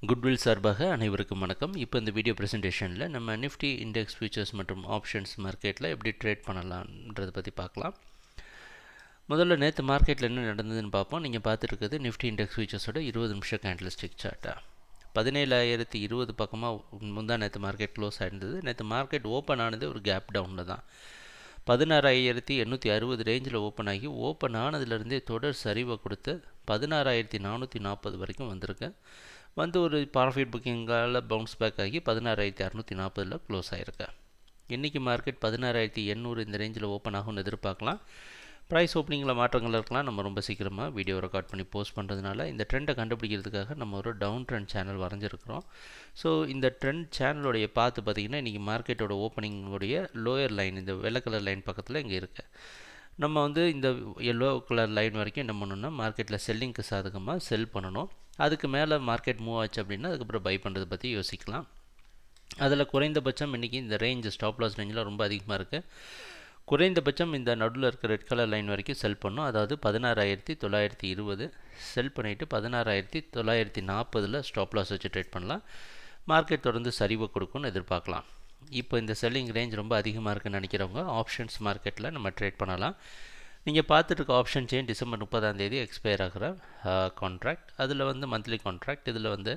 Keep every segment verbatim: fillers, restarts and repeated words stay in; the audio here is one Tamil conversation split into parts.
குட்வில் சார்பாக அனைவருக்கும் வணக்கம். இப்போ இந்த வீடியோ ப்ரெசன்டேஷனில் நம்ம நிஃப்டி இண்டெக்ஸ் ஃபியூச்சர்ஸ் மற்றும் ஆப்ஷன்ஸ் மார்க்கெட்டில் எப்படி ட்ரேட் பண்ணலான்றதை பற்றி பார்க்கலாம். முதல்ல நேற்று மார்க்கெட்டில் என்ன நடந்ததுன்னு பார்ப்போம். நீங்கள் பார்த்துருக்குது நிஃப்டி இண்டெக்ஸ் ஃபியூச்சர்ஸோட இருபது நிமிஷம் கேண்டல்ஸ்டிக் சார்ட்டா. பதினேழாயிரத்தி இருபது பக்கமாக முந்தா நேற்று மார்க்கெட் க்ளோஸ் ஆகிருந்தது. நேற்று மார்க்கெட் ஓப்பன் ஆனது ஒரு கேப் டவுனில் தான். பதினாறாயிரத்தி எண்ணூற்றி அறுபது ரேஞ்சில் ஓப்பன் ஆகி ஓப்பன் ஆனதுலேருந்தே தொடர் சரிவை கொடுத்து பதினாறாயிரத்தி நானூற்றி நாற்பது வரைக்கும் வந்திருக்கு. வந்து ஒரு ப்ராஃபிட் புக்கிங்கால் பவுன்ஸ் பேக் ஆகி பதினாறாயிரத்தி அறநூற்றி நாற்பதில் க்ளோஸ் ஆகிருக்கு. இன்றைக்கி மார்க்கெட் பதினாறாயிரத்தி எண்ணூறு இந்த ரேஞ்சில் ஓப்பன் ஆகும்னு எதிர்பார்க்கலாம். ப்ரைஸ் ஓப்பனிங்கில் மாற்றங்கள் இருக்கலாம். நம்ம ரொம்ப சீக்கிரமாக வீடியோ ரெக்கார்ட் பண்ணி போஸ்ட் பண்ணுறதுனால இந்த ட்ரெண்டை கண்டுபிடிக்கிறதுக்காக நம்ம ஒரு டவுன் ட்ரெண்ட் சேனல் வரைஞ்சிருக்கிறோம். ஸோ இந்த ட்ரெண்ட் சேனலுடைய பார்த்து பார்த்திங்கன்னா இன்றைக்கி மார்க்கெட்டோட ஓப்பனிங்குடைய லோயர் லைன் இந்த வெள்ளை கலர் லைன் பக்கத்தில் இங்கே இருக்குது. நம்ம வந்து இந்த எல்லோ கலர் லைன் வரைக்கும் என்ன பண்ணணும்னா மார்க்கெட்டில் செல்லிங்க்கு சாதகமாக செல் பண்ணணும். அதுக்கு மேலே மார்க்கெட் மூவ் ஆச்சு அப்படின்னா அதுக்கப்புறம் பை பண்ணுறதை பற்றி யோசிக்கலாம். அதில் குறைந்தபட்சம் இன்றைக்கி இந்த ரேஞ்ச் ஸ்டாப் லாஸ் ரேஞ்சில் ரொம்ப அதிகமாக இருக்குது. குறைந்தபட்சம் இந்த நடுவில் இருக்க ரெட் கலர் லைன் வரைக்கும் செல் பண்ணணும். அதாவது பதினாறாயிரத்தி தொள்ளாயிரத்தி இருபது செல் பண்ணிவிட்டு பதினாறாயிரத்தி தொள்ளாயிரத்தி நாற்பதில் ஸ்டாப் லாஸ் வச்சு ட்ரேட் பண்ணலாம். மார்க்கெட் தொடர்ந்து சரிவை கொடுக்கும்னு எதிர்பார்க்கலாம். இப்போ இந்த செல்லிங் ரேஞ்ச் ரொம்ப அதிகமாக இருக்குன்னு நினைக்கிறவங்க ஆப்ஷன்ஸ் மார்க்கெட்டில் நம்ம ட்ரேட் பண்ணலாம். நீங்கள் பார்த்துட்டு இருக்க ஆப்ஷன் செயின் டிசம்பர் முப்பதாம் தேதி எக்ஸ்பயர் ஆகிற கான்ட்ராக்ட். அதில் வந்து மந்த்லி கான்ட்ராக்ட். இதில் வந்து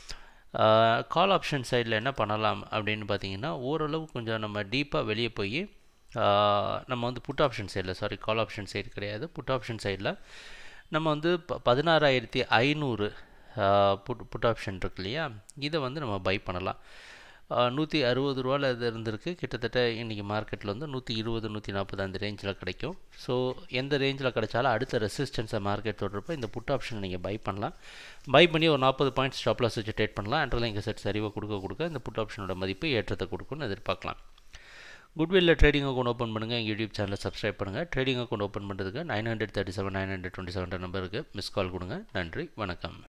கால் ஆப்ஷன் சைடில் என்ன பண்ணலாம் அப்படின்னு பார்த்தீங்கன்னா ஓரளவு கொஞ்சம் நம்ம டீப்பாக வெளியே போய் நம்ம வந்து புட் ஆப்ஷன் சைடில் சாரி கால் ஆப்ஷன் சைடு கிடையாது புட் ஆப்ஷன் சைடில் நம்ம வந்து ப பதினாறாயிரத்தி ஐநூறு புட் புட் ஆப்ஷன் இருக்கு இல்லையா, இதை வந்து நம்ம பை பண்ணலாம். நூற்றி அறுபது ரூபாவில் இது இருந்திருக்கு. கிட்டத்தட்ட இன்றைக்கி மார்க்கெட்டில் வந்து நூற்றி இருபது நூற்றி நாற்பது அந்த ரேஞ்சில் கிடைக்கும். ஸோ எந்த ரேஞ்சில் கிடைச்சாலும் அடுத்த ரெசிஸ்டன்ஸை மார்க்கெட் தொடர்ப்போ இந்த புட் ஆப்ஷனை நீங்கள் பை பண்ணலாம். பை பண்ணி ஒரு நாற்பது பாயிண்ட்ஸ் ஸ்டாப் லாஸ் வச்சு ட்ரேட் பண்ணலாம். அண்டர்லைன் செட் சரிவை கொடுக்க கொடுக்க இந்த புட் ஆப்ஷனோட மதிப்பு ஏற்றத்தை கொடுக்கும்னு எதிர்பார்க்கலாம். குட்வில்ல ட்ரேடிங் அக்கௌண்ட் ஓப்பன் பண்ணுங்கள். எங்கள் யூடியூப் சேனலை சப்ஸ்கிரைப் பண்ணுங்கள். ட்ரேடிங் அக்கௌண்ட் ஓப்பன் பண்ணுறதுக்கு nine hundred thirty seven nine hundred twenty seven நம்பருக்கு மிஸ் கால் கொடுங்க. நன்றி, வணக்கம்.